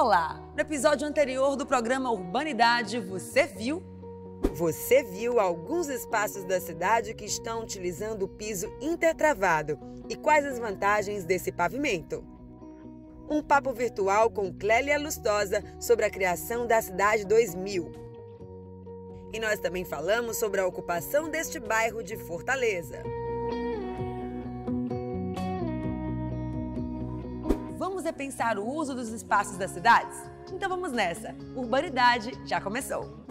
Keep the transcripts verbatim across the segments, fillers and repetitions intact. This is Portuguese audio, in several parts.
Olá! No episódio anterior do programa Urbanidade, você viu? Você viu alguns espaços da cidade que estão utilizando o piso intertravado e quais as vantagens desse pavimento? Um papo virtual com Clélia Lustosa sobre a criação da Cidade dois mil. E nós também falamos sobre a ocupação deste bairro de Fortaleza. Vamos repensar o uso dos espaços das cidades? Então vamos nessa! Urbanidade já começou!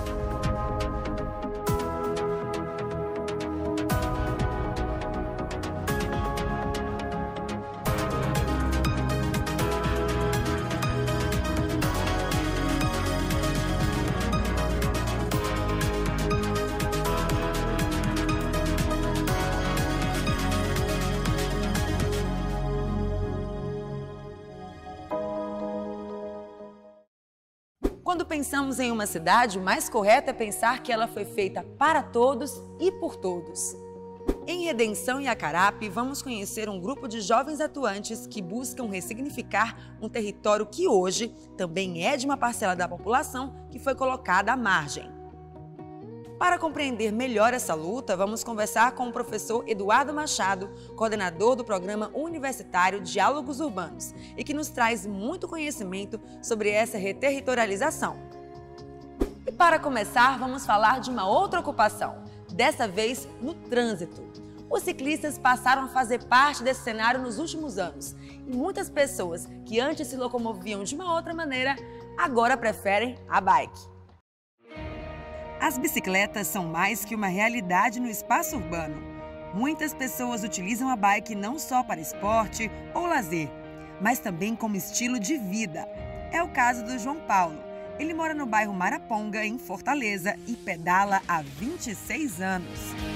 Quando pensamos em uma cidade, o mais correto é pensar que ela foi feita para todos e por todos. Em Redenção e Acarape, vamos conhecer um grupo de jovens atuantes que buscam ressignificar um território que hoje também é de uma parcela da população que foi colocada à margem. Para compreender melhor essa luta, vamos conversar com o professor Eduardo Machado, coordenador do programa universitário Diálogos Urbanos, e que nos traz muito conhecimento sobre essa reterritorialização. E para começar, vamos falar de uma outra ocupação, dessa vez no trânsito. Os ciclistas passaram a fazer parte desse cenário nos últimos anos, e muitas pessoas que antes se locomoviam de uma outra maneira, agora preferem a bike. As bicicletas são mais que uma realidade no espaço urbano. Muitas pessoas utilizam a bike não só para esporte ou lazer, mas também como estilo de vida. É o caso do João Paulo. Ele mora no bairro Maraponga, em Fortaleza, e pedala há vinte e seis anos.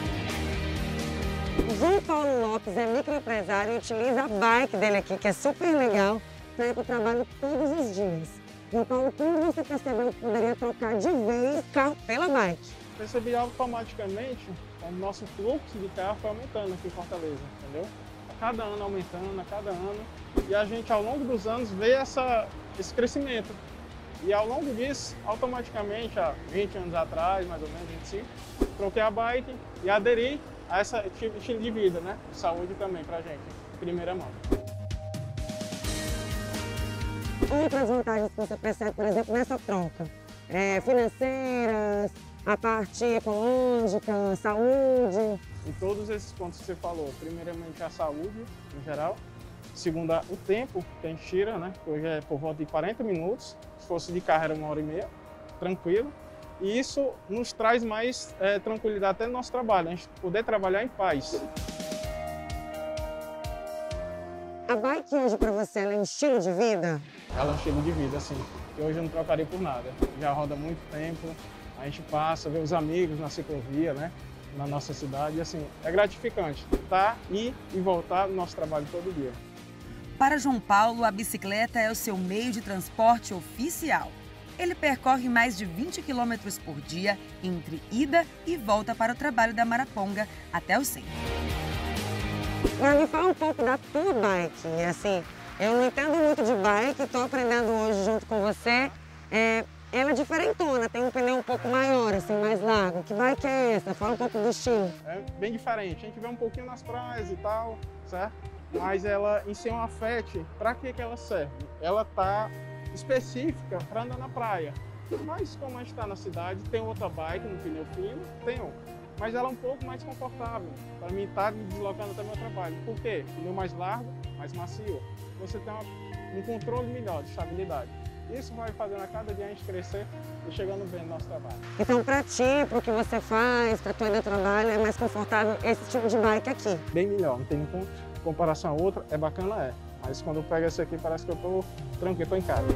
João Paulo Lopes é microempresário e utiliza a bike dele aqui, que é super legal, para ir para o trabalho todos os dias. Então, quando você percebeu que poderia trocar de vez o carro pela bike? Percebi automaticamente o nosso fluxo de carro foi aumentando aqui em Fortaleza, entendeu? A cada ano aumentando, a cada ano. E a gente, ao longo dos anos, vê essa, esse crescimento. E ao longo disso, automaticamente, há vinte anos atrás, mais ou menos, vinte e cinco, troquei a bike e aderi a esse estilo de vida, né? De saúde também pra gente, em primeira mão. Outras vantagens que você percebe, por exemplo, nessa troca? É, financeiras, a parte ecológica, saúde. Em todos esses pontos que você falou, primeiramente a saúde, em geral. Segundo, o tempo que a gente tira, né? Hoje é por volta de quarenta minutos. Se fosse de carro era uma hora e meia, tranquilo. E isso nos traz mais é, tranquilidade até no nosso trabalho, a gente poder trabalhar em paz. A bike hoje para você ela é um estilo de vida? Ela é um estilo de vida, assim, que hoje eu não trocaria por nada. Já roda muito tempo, a gente passa, vê os amigos na ciclovia, né, na nossa cidade, e assim, é gratificante estar, ir e voltar no nosso trabalho todo dia. Para João Paulo, a bicicleta é o seu meio de transporte oficial. Ele percorre mais de vinte quilômetros por dia entre ida e volta para o trabalho da Maraponga até o centro. Mas me fala um pouco da tua bike, assim, eu não entendo muito de bike, estou aprendendo hoje junto com você. É, ela é diferentona, tem um pneu um pouco maior, assim, mais largo. Que bike é essa? Fala um pouco do estilo. É bem diferente, a gente vê um pouquinho nas praias e tal, certo? Mas ela em si é uma Fat, para que que ela serve? Ela tá específica para andar na praia. Mas como a gente está na cidade, tem outra bike no pneu fino, tem um. Mas ela é um pouco mais confortável para mim estar me deslocando até o meu trabalho. Por quê? Pneu mais largo, mais macio. Você tem uma, um controle melhor de estabilidade. Isso vai fazendo a cada dia a gente crescer e chegando bem no nosso trabalho. Então, para ti, para o que você faz, para tu ir no trabalho, é mais confortável esse tipo de bike aqui? Bem melhor, não tem nenhuma comparação a outra. É bacana, é. Mas quando eu pego esse aqui, parece que eu estou tranquilo, estou em casa.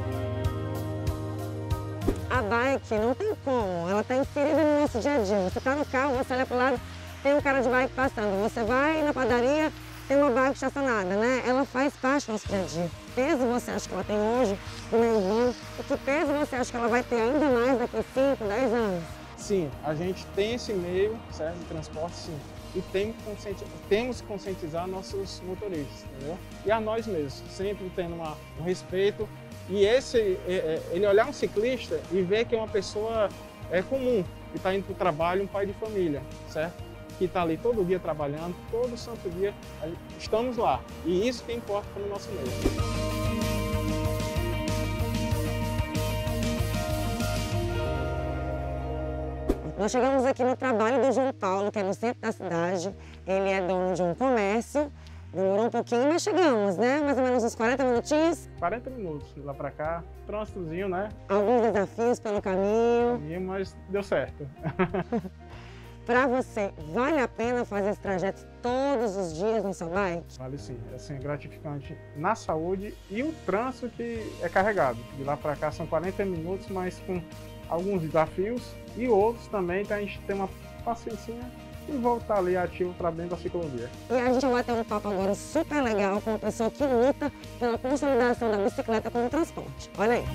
A bike não tem como, ela está inserida no nosso dia a dia. Você está no carro, você olha para o lado, tem um cara de bike passando. Você vai na padaria, tem uma bike estacionada, né? Ela faz parte do nosso dia a dia. Que peso você acha que ela tem hoje no meio urbano? E que peso você acha que ela vai ter ainda mais daqui a cinco, dez anos? Sim, a gente tem esse meio, certo, de transporte, sim. E tem que conscientizar, temos que conscientizar nossos motoristas, entendeu? E a nós mesmos, sempre tendo uma, um respeito E esse, ele olhar um ciclista e ver que é uma pessoa é, comum, que está indo para o trabalho, um pai de família, certo? Que está ali todo dia trabalhando, todo santo dia, estamos lá. E isso que importa para o nosso meio. Nós chegamos aqui no trabalho do João Paulo, que é no centro da cidade. Ele é dono de um comércio. Demorou um pouquinho, mas chegamos, né? Mais ou menos uns quarenta minutinhos. quarenta minutos de lá para cá, trânsitozinho, né? Alguns desafios pelo caminho. Mas deu certo. Para você, vale a pena fazer esse trajeto todos os dias no seu bike? Vale sim, assim, é gratificante na saúde e o trânsito que é carregado. De lá para cá são quarenta minutos, mas com alguns desafios e outros também, que a gente tem uma paciência e voltar ali ativo para dentro da ciclovia. E a gente vai ter um papo agora super legal com uma pessoa que luta pela consolidação da bicicleta como transporte. Olha aí.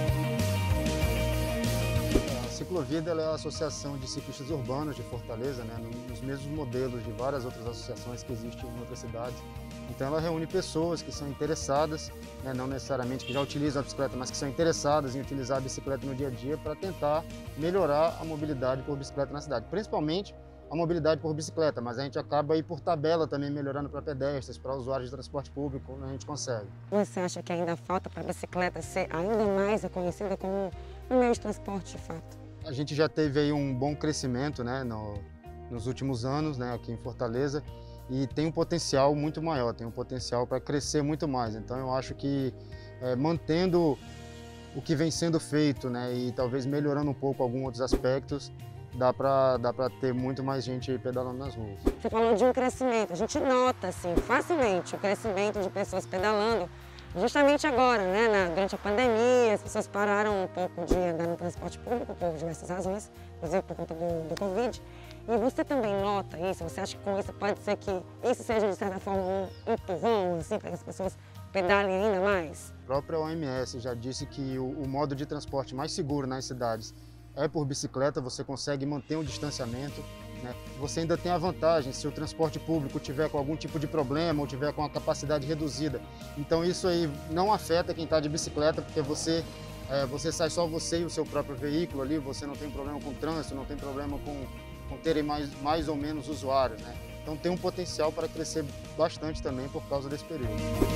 A Ciclovida é a Associação de Ciclistas Urbanos de Fortaleza, né, nos mesmos modelos de várias outras associações que existem em outras cidades. Então ela reúne pessoas que são interessadas, né, não necessariamente que já utilizam a bicicleta, mas que são interessadas em utilizar a bicicleta no dia a dia para tentar melhorar a mobilidade por bicicleta na cidade, principalmente a mobilidade por bicicleta, mas a gente acaba aí por tabela também melhorando para pedestres, para usuários de transporte público, a gente consegue. Você acha que ainda falta para a bicicleta ser ainda mais reconhecida como um meio de transporte de fato? A gente já teve aí um bom crescimento, né, no, nos últimos anos, né, aqui em Fortaleza, e tem um potencial muito maior, tem um potencial para crescer muito mais. Então eu acho que é, mantendo o que vem sendo feito, né, e talvez melhorando um pouco alguns outros aspectos, dá para dá para ter muito mais gente pedalando nas ruas. Você falou de um crescimento, a gente nota assim, facilmente o crescimento de pessoas pedalando, justamente agora, né, na, durante a pandemia, as pessoas pararam um pouco de andar no transporte público por diversas razões, inclusive por conta do, do Covid. E você também nota isso? Você acha que com isso pode ser que isso seja, de certa forma, um empurrão assim, para que as pessoas pedalem ainda mais? A própria O M S já disse que o, o modo de transporte mais seguro nas cidades é por bicicleta, você consegue manter um distanciamento, né? Você ainda tem a vantagem se o transporte público tiver com algum tipo de problema ou tiver com a capacidade reduzida. Então isso aí não afeta quem está de bicicleta, porque você, é, você sai só você e o seu próprio veículo ali, você não tem problema com o trânsito, não tem problema com, com terem mais, mais ou menos usuários, né? Então tem um potencial para crescer bastante também por causa desse período.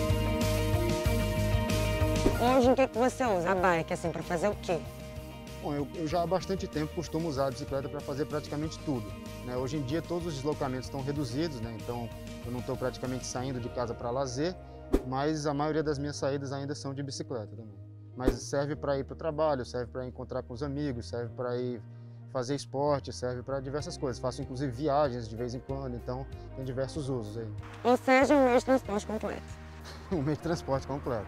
Hoje, o que, que você usa a bike, assim, para fazer o quê? Bom, eu, eu já há bastante tempo costumo usar a bicicleta para fazer praticamente tudo, né? Hoje em dia todos os deslocamentos estão reduzidos, né? Então eu não estou praticamente saindo de casa para lazer, mas a maioria das minhas saídas ainda são de bicicleta também. Mas serve para ir para o trabalho, serve para encontrar com os amigos, serve para ir fazer esporte, serve para diversas coisas. Faço inclusive viagens de vez em quando, então tem diversos usos aí. Ou seja, um meio de transporte completo. Um meio de transporte completo.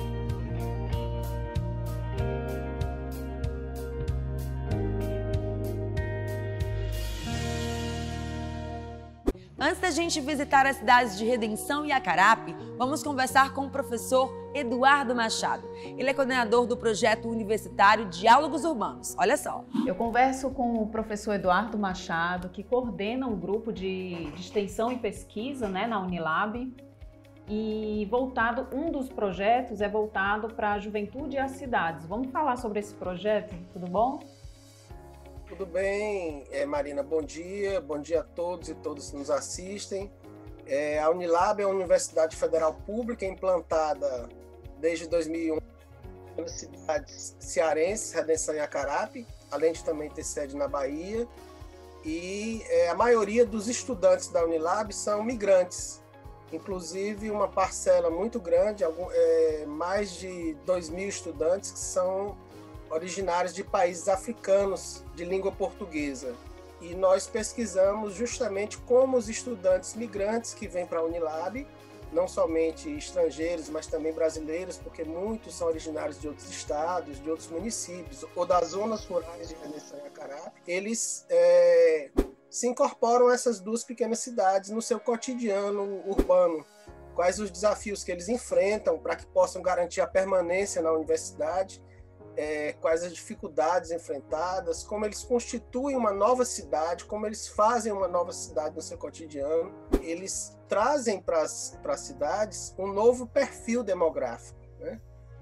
Antes da gente visitar as cidades de Redenção e Acarape, vamos conversar com o professor Eduardo Machado. Ele é coordenador do projeto universitário Diálogos Urbanos. Olha só. Eu converso com o professor Eduardo Machado, que coordena um grupo de, de extensão e pesquisa, né, na Unilab. E voltado, um dos projetos é voltado para a juventude e as cidades. Vamos falar sobre esse projeto, tudo bom? Tudo bem, é, Marina, bom dia, bom dia a todos e todas que nos assistem. É, a Unilab é uma universidade federal pública implantada desde dois mil e um nas cidades cearenses, Redenção e Acarape, além de também ter sede na Bahia. E é, a maioria dos estudantes da Unilab são migrantes, inclusive uma parcela muito grande, algum, é, mais de dois mil estudantes que são originários de países africanos de língua portuguesa. E nós pesquisamos justamente como os estudantes migrantes que vêm para a Unilab, não somente estrangeiros, mas também brasileiros, porque muitos são originários de outros estados, de outros municípios, ou das zonas rurais de Redenção e Acarape, eles é, se incorporam a essas duas pequenas cidades no seu cotidiano urbano. Quais os desafios que eles enfrentam para que possam garantir a permanência na universidade, É, quais as dificuldades enfrentadas, como eles constituem uma nova cidade, como eles fazem uma nova cidade no seu cotidiano. Eles trazem para as cidades um novo perfil demográfico, né?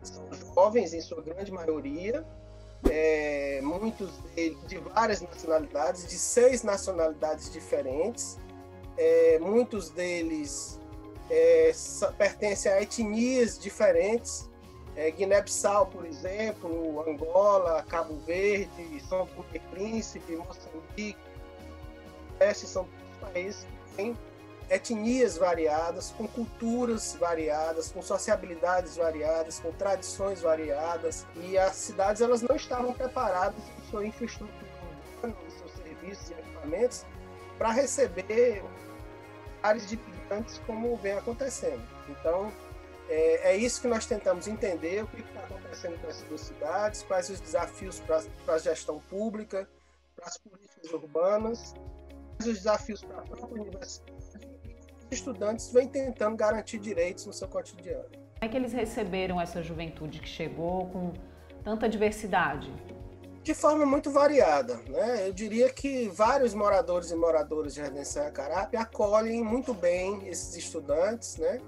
são jovens, em sua grande maioria, é, muitos deles de várias nacionalidades, de seis nacionalidades diferentes, é, muitos deles é, pertencem a etnias diferentes, é, Guiné-Bissau, por exemplo, Angola, Cabo Verde, São Tomé e Príncipe, Moçambique, esses são todos países que têm etnias variadas, com culturas variadas, com sociabilidades variadas, com tradições variadas, e as cidades elas não estavam preparadas em sua infraestrutura urbana, em seus serviços e equipamentos para receber áreas de migrantes como vem acontecendo. Então, é, é isso que nós tentamos entender, o que está acontecendo com essas duas cidades, quais os desafios para a gestão pública, para as políticas urbanas, quais os desafios para a própria universidade. Os estudantes vêm tentando garantir direitos no seu cotidiano. Como é que eles receberam essa juventude que chegou com tanta diversidade? De forma muito variada, né? Eu diria que vários moradores e moradoras de Redenção e Acarape acolhem muito bem esses estudantes, né?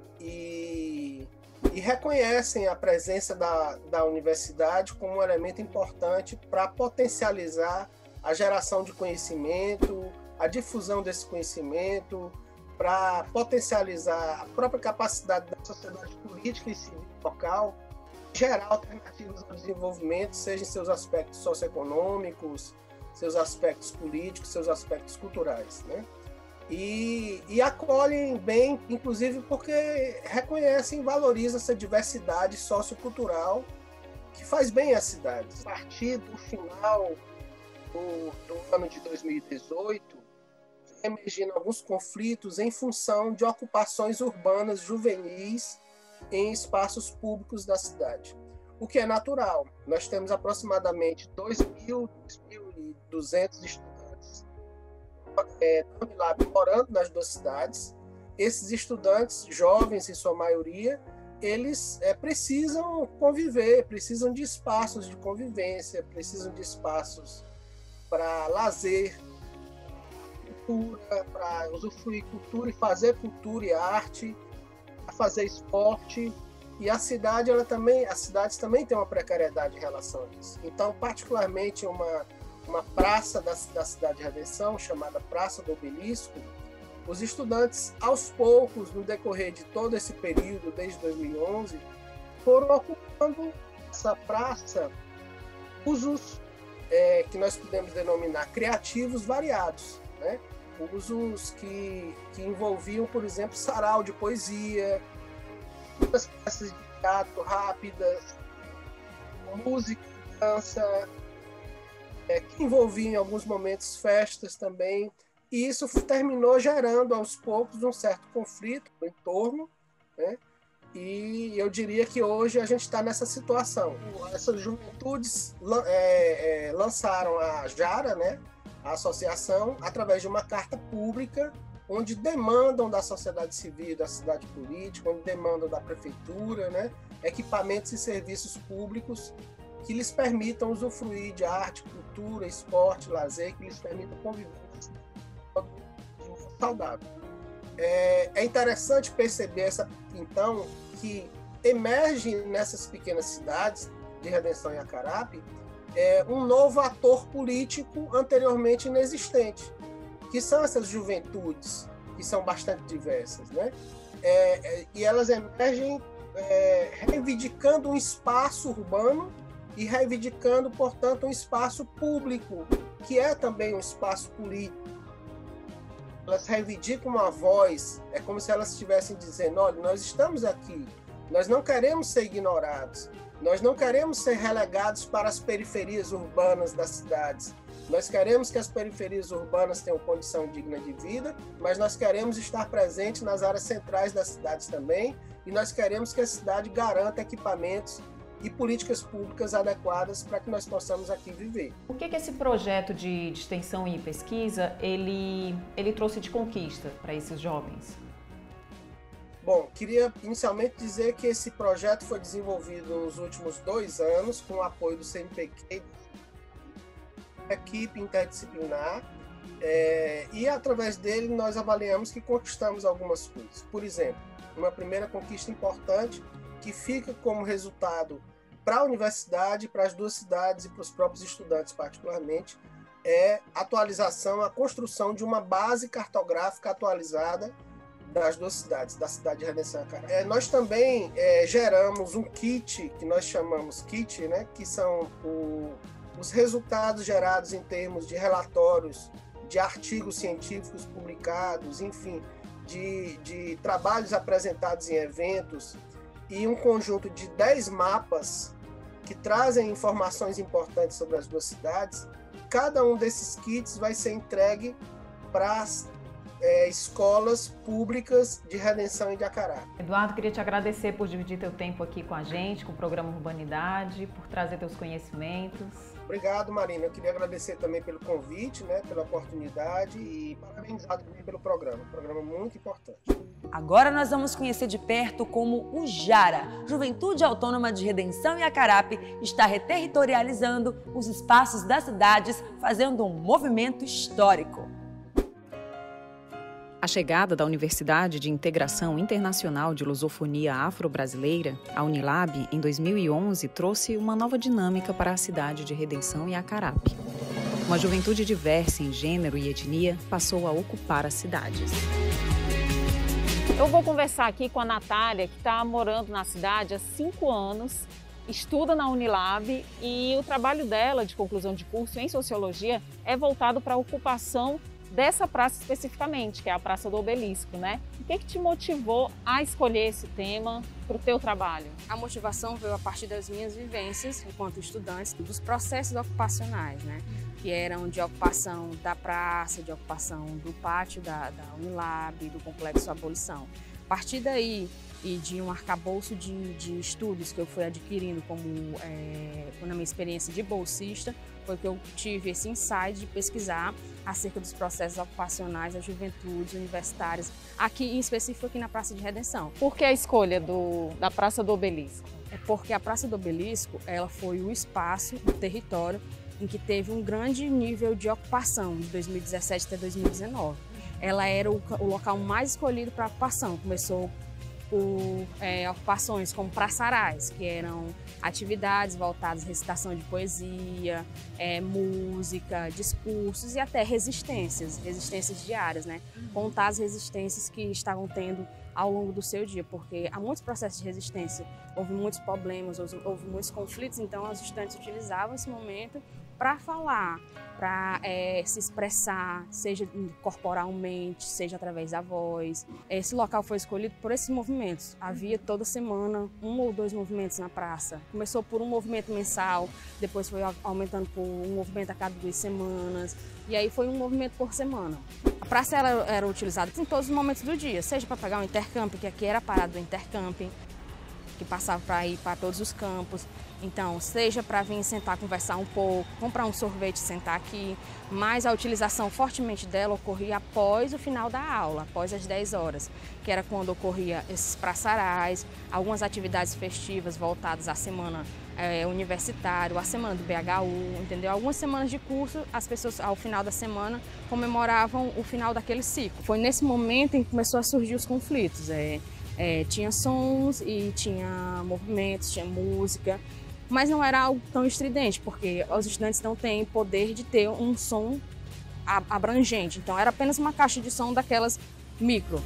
E, e reconhecem a presença da, da universidade como um elemento importante para potencializar a geração de conhecimento, a difusão desse conhecimento, para potencializar a própria capacidade da sociedade política e civil local, gerar alternativas ao desenvolvimento, seja em seus aspectos socioeconômicos, seus aspectos políticos, seus aspectos culturais, né? E, e acolhem bem, inclusive porque reconhecem e valorizam essa diversidade sociocultural que faz bem às cidades. A partir do final do, do ano de dois mil e dezoito, emergindo alguns conflitos em função de ocupações urbanas juvenis em espaços públicos da cidade, o que é natural. Nós temos aproximadamente dois mil, dois mil e duzentos estudantes é, da Unilab morando nas duas cidades. Esses estudantes, jovens em sua maioria, eles é, precisam conviver, precisam de espaços de convivência, precisam de espaços para lazer, para usufruir cultura e fazer cultura e arte, a fazer esporte. E a cidade, ela também, as cidades também têm uma precariedade em relação a isso. Então, particularmente uma, uma praça da, da cidade de Redenção, chamada Praça do Obelisco, os estudantes, aos poucos, no decorrer de todo esse período, desde dois mil e onze, foram ocupando essa praça usos é, que nós podemos denominar criativos variados, né? Usos que, que envolviam, por exemplo, sarau de poesia, muitas peças de teatro rápidas, música, dança, é, que envolviam em alguns momentos festas também, e isso terminou gerando aos poucos um certo conflito no entorno, né? E eu diria que hoje a gente está nessa situação. Essas juventudes é, é, lançaram a Jara, né? A associação, através de uma carta pública, onde demandam da sociedade civil, da cidade política, onde demandam da prefeitura, né, equipamentos e serviços públicos que lhes permitam usufruir de arte, cultura, esporte, lazer, que lhes permitam conviver de uma forma saudável. É, é interessante perceber, essa, então, que emerge nessas pequenas cidades de Redenção e Acarape É um novo ator político anteriormente inexistente, que são essas juventudes, que são bastante diversas, né? É, é, e elas emergem é, reivindicando um espaço urbano e reivindicando, portanto, um espaço público, que é também um espaço político. Elas reivindicam uma voz, é como se elas estivessem dizendo, olha, nós estamos aqui, nós não queremos ser ignorados, nós não queremos ser relegados para as periferias urbanas das cidades. Nós queremos que as periferias urbanas tenham condição digna de vida, mas nós queremos estar presentes nas áreas centrais das cidades também, e nós queremos que a cidade garanta equipamentos e políticas públicas adequadas para que nós possamos aqui viver. O que que esse projeto de, de extensão e pesquisa ele, ele trouxe de conquista para esses jovens? Bom, queria inicialmente dizer que esse projeto foi desenvolvido nos últimos dois anos com o apoio do C N P Q, equipe interdisciplinar, é, e através dele nós avaliamos que conquistamos algumas coisas. Por exemplo, uma primeira conquista importante, que fica como resultado para a universidade, para as duas cidades e para os próprios estudantes particularmente, é a atualização, a construção de uma base cartográfica atualizada das duas cidades, da cidade de Redenção e Acará. É, nós também é, geramos um kit, que nós chamamos kit, né, que são o, os resultados gerados em termos de relatórios, de artigos científicos publicados, enfim, de, de trabalhos apresentados em eventos, e um conjunto de dez mapas que trazem informações importantes sobre as duas cidades. Cada um desses kits vai ser entregue para as é, escolas públicas de Redenção e de Acará. Eduardo, queria te agradecer por dividir teu tempo aqui com a gente, com o programa Urbanidade, por trazer teus conhecimentos. Obrigado, Marina. Eu queria agradecer também pelo convite, né, pela oportunidade e parabenizar também pelo programa. Um programa muito importante. Agora nós vamos conhecer de perto como o Jara, Juventude Autônoma de Redenção e Acarape, está reterritorializando os espaços das cidades, fazendo um movimento histórico. A chegada da Universidade de Integração Internacional de Lusofonia Afro-Brasileira, a Unilab, em dois mil e onze, trouxe uma nova dinâmica para a cidade de Redenção e Acarape. Uma juventude diversa em gênero e etnia passou a ocupar as cidades. Eu vou conversar aqui com a Natália, que está morando na cidade há cinco anos, estuda na Unilab e o trabalho dela de conclusão de curso em Sociologia é voltado para a ocupação dessa praça especificamente, que é a Praça do Obelisco, né? O que, que te motivou a escolher esse tema para o teu trabalho? A motivação veio a partir das minhas vivências enquanto estudante dos processos ocupacionais, né? Que eram de ocupação da praça, de ocupação do pátio da, da Unilab, do Complexo Abolição. A partir daí, e de um arcabouço de, de estudos que eu fui adquirindo como é, na minha experiência de bolsista, foi que eu tive esse insight de pesquisar acerca dos processos ocupacionais das juventudes universitárias, aqui em específico aqui na Praça de Redenção. Por que a escolha do, da Praça do Obelisco? É porque a Praça do Obelisco ela foi o espaço, o território, em que teve um grande nível de ocupação de dois mil e dezessete até dois mil e dezenove. Ela era o, o local mais escolhido para ocupação. Começou por é, ocupações como praçarais, que eram atividades voltadas à recitação de poesia, é, música, discursos e até resistências, resistências diárias, né? Contar as resistências que estavam tendo ao longo do seu dia, porque há muitos processos de resistência, houve muitos problemas, houve, houve muitos conflitos, então os estudantes utilizavam esse momento para falar, para é, se expressar, seja corporalmente, seja através da voz. Esse local foi escolhido por esses movimentos. Havia toda semana um ou dois movimentos na praça. Começou por um movimento mensal, depois foi aumentando por um movimento a cada duas semanas, e aí foi um movimento por semana. A praça era, era utilizada em todos os momentos do dia, seja para pegar um intercâmbio, que aqui era a parada do intercâmbio, que passava para ir para todos os campos. Então, seja para vir sentar, conversar um pouco, comprar um sorvete e sentar aqui, mas a utilização fortemente dela ocorria após o final da aula, após as dez horas, que era quando ocorria esses praçarais, algumas atividades festivas voltadas à semana é, universitária, à semana do B H U, entendeu? Algumas semanas de curso, as pessoas ao final da semana comemoravam o final daquele ciclo. Foi nesse momento em que começou a surgir os conflitos. É, é, tinha sons e tinha movimentos, tinha música, mas não era algo tão estridente, porque os estudantes não têm poder de ter um som abrangente. Então, era apenas uma caixa de som daquelas micro.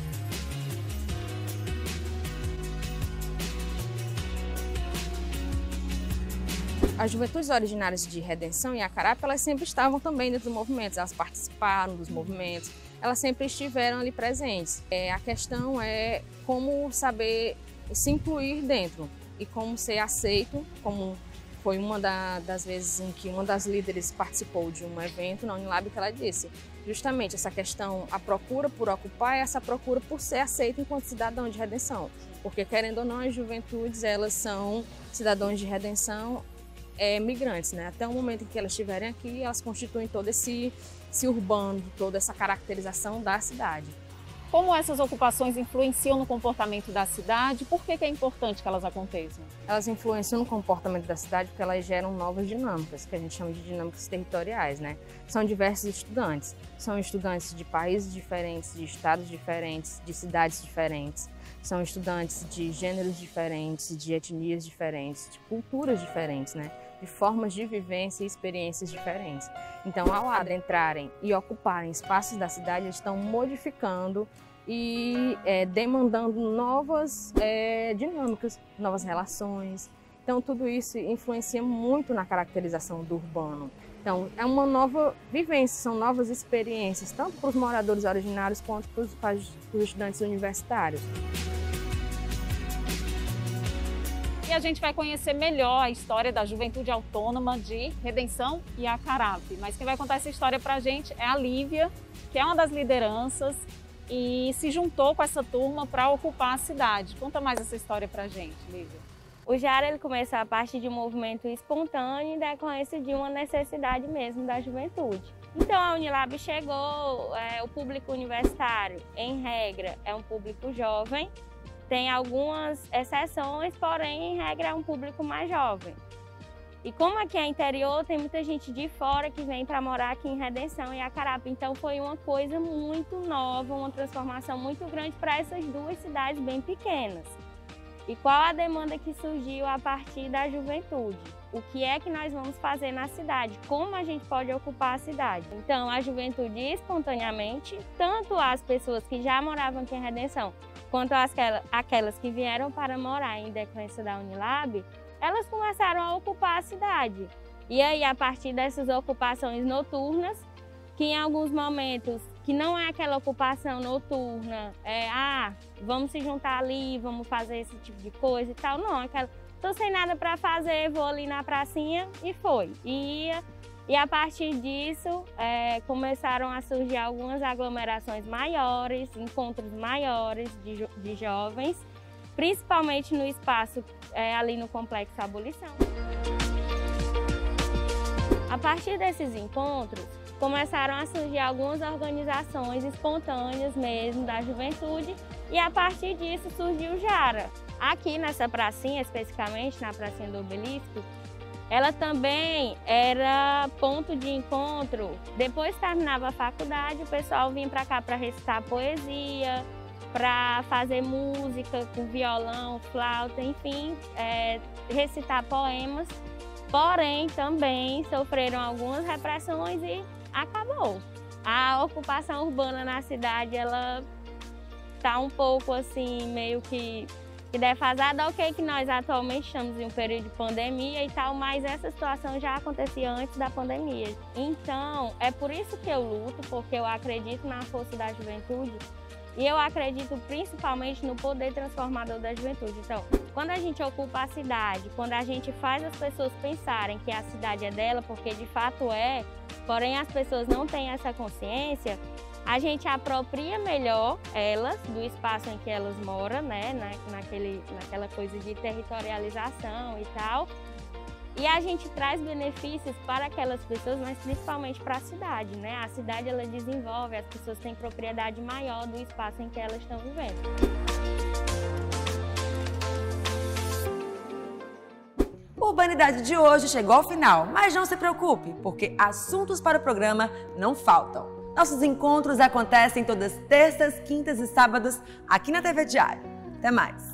As juventudes originárias de Redenção e Acarape, elas sempre estavam também dentro dos movimentos, elas participaram dos movimentos, elas sempre estiveram ali presentes. É, a questão é como saber se incluir dentro e como ser aceito, como foi uma da, das vezes em que uma das líderes participou de um evento na Unilab, que ela disse justamente essa questão, a procura por ocupar, é essa procura por ser aceito enquanto cidadão de redenção, porque querendo ou não, as juventudes, elas são cidadãos de redenção, é, migrantes, né? Até o momento em que elas estiverem aqui, elas constituem todo esse, esse urbano, toda essa caracterização da cidade. como essas ocupações influenciam no comportamento da cidade? Por que que é importante que elas aconteçam? Elas influenciam no comportamento da cidade porque elas geram novas dinâmicas, que a gente chama de dinâmicas territoriais, né? São diversos estudantes, são estudantes de países diferentes, de estados diferentes, de cidades diferentes, são estudantes de gêneros diferentes, de etnias diferentes, de culturas diferentes, né? De formas de vivência e experiências diferentes. Então, ao adentrarem e ocuparem espaços da cidade, eles estão modificando e é, demandando novas é, dinâmicas, novas relações. Então, tudo isso influencia muito na caracterização do urbano. Então, é uma nova vivência, são novas experiências, tanto para os moradores originários quanto para os, para os estudantes universitários. E a gente vai conhecer melhor a história da Juventude Autônoma de Redenção e Acarape. Mas quem vai contar essa história pra gente é a Lívia, que é uma das lideranças e se juntou com essa turma para ocupar a cidade. Conta mais essa história pra gente, Lívia. O Jara ele começou a partir de um movimento espontâneo e decorrência de uma necessidade mesmo da juventude. Então a Unilab chegou, é, o público universitário, em regra, é um público jovem. Tem algumas exceções, porém, em regra, é um público mais jovem. E como aqui é interior, tem muita gente de fora que vem para morar aqui em Redenção e Acarape. Então, foi uma coisa muito nova, uma transformação muito grande para essas duas cidades bem pequenas. E qual a demanda que surgiu a partir da juventude? O que é que nós vamos fazer na cidade? Como a gente pode ocupar a cidade? Então, a juventude, espontaneamente, tanto as pessoas que já moravam aqui em Redenção, quanto aquelas que vieram para morar em decorrência da Unilab, elas começaram a ocupar a cidade. E aí, a partir dessas ocupações noturnas, que em alguns momentos, que não é aquela ocupação noturna, é, ah, vamos se juntar ali, vamos fazer esse tipo de coisa e tal, não, aquela, tô sem nada para fazer, vou ali na pracinha e foi. E ia. E a partir disso, é, começaram a surgir algumas aglomerações maiores, encontros maiores de, jo de jovens, principalmente no espaço é, ali no Complexo Abolição. A partir desses encontros, começaram a surgir algumas organizações espontâneas mesmo da juventude e a partir disso surgiu o Jara. Aqui nessa pracinha, especificamente na pracinha do Obelisco, ela também era ponto de encontro. Depois que terminava a faculdade, o pessoal vinha para cá para recitar poesia, para fazer música com violão, flauta, enfim, é, recitar poemas. Porém, também sofreram algumas repressões e acabou. A ocupação urbana na cidade, ela está um pouco assim, meio que que defasada, ok, que nós atualmente estamos em um período de pandemia e tal, mas essa situação já acontecia antes da pandemia. Então, é por isso que eu luto, porque eu acredito na força da juventude e eu acredito principalmente no poder transformador da juventude. Então, quando a gente ocupa a cidade, quando a gente faz as pessoas pensarem que a cidade é dela, porque de fato é, porém as pessoas não têm essa consciência, a gente apropria melhor elas do espaço em que elas moram, né? Na, naquele, naquela coisa de territorialização e tal. E a gente traz benefícios para aquelas pessoas, mas principalmente para a cidade, né? A cidade ela desenvolve, as pessoas têm propriedade maior do espaço em que elas estão vivendo. O Urbanidade de hoje chegou ao final, mas não se preocupe, porque assuntos para o programa não faltam. Nossos encontros acontecem todas terças, quintas e sábados aqui na T V Diário. Até mais!